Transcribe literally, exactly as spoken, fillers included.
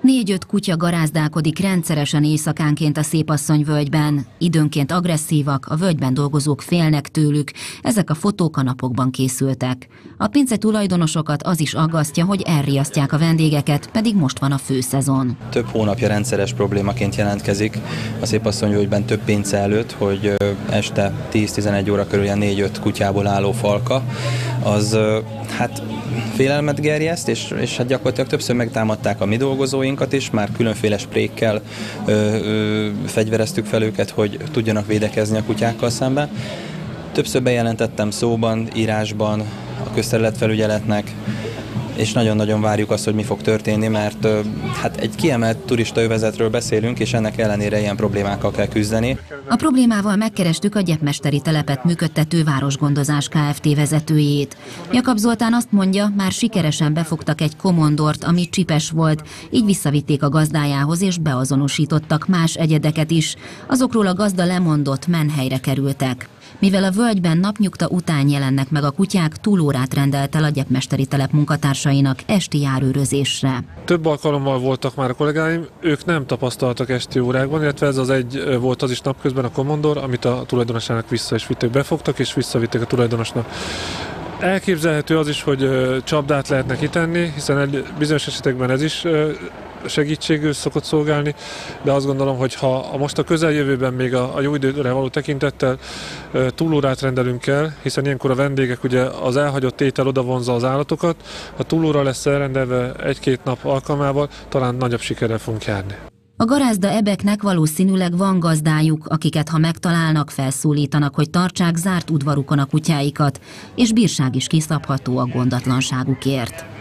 Négy-öt kutya garázdálkodik rendszeresen éjszakánként a Szépasszony-völgyben. Időnként agresszívak, a völgyben dolgozók félnek tőlük, ezek a fotók a napokban készültek. A pince tulajdonosokat az is aggasztja, hogy elriasztják a vendégeket, pedig most van a főszezon. Több hónapja rendszeres problémaként jelentkezik a Szépasszony-völgyben több pince előtt, hogy este tíz-tizenegy óra körül ilyen négy-öt kutyából álló falka, az hát félelmet gerjeszt, és, és hát gyakorlatilag többször megtámadták a mi dolgozóinkat is, már különféle sprékkel ö, ö, fegyvereztük fel őket, hogy tudjanak védekezni a kutyákkal szemben. Többször bejelentettem szóban, írásban a közterületfelügyeletnek, és nagyon-nagyon várjuk azt, hogy mi fog történni, mert hát egy kiemelt turistaövezetről beszélünk, és ennek ellenére ilyen problémákkal kell küzdeni. A problémával megkerestük a gyepmesteri telepet működtető Városgondozás Kft. Vezetőjét. Jakab Zoltán azt mondja, már sikeresen befogtak egy komondort, ami csipes volt, így visszavitték a gazdájához, és beazonosítottak más egyedeket is. Azokról a gazda lemondott, menhelyre kerültek. Mivel a völgyben napnyugta után jelennek meg a kutyák, túlórát rendelt el a gyepmesteri telep munkatársainak esti járőrözésre. Több alkalommal voltak már a kollégáim, ők nem tapasztaltak esti órákban, illetve ez az egy volt az is napközben a komondor, amit a tulajdonosának vissza is vitték, befogtak és visszavitték a tulajdonosnak. Elképzelhető az is, hogy csapdát lehetne kitenni, hiszen egy bizonyos esetekben ez is segítségül szokott szolgálni, de azt gondolom, hogy ha most a közeljövőben még a, a jó időre való tekintettel túlórát rendelünk el, hiszen ilyenkor a vendégek ugye az elhagyott étel odavonza az állatokat, ha túlóra lesz elrendelve egy-két nap alkalmával, talán nagyobb sikerrel fogunk járni. A garázda ebeknek valószínűleg van gazdájuk, akiket ha megtalálnak, felszólítanak, hogy tartsák zárt udvarukon a kutyáikat, és bírság is kiszabható a gondatlanságukért.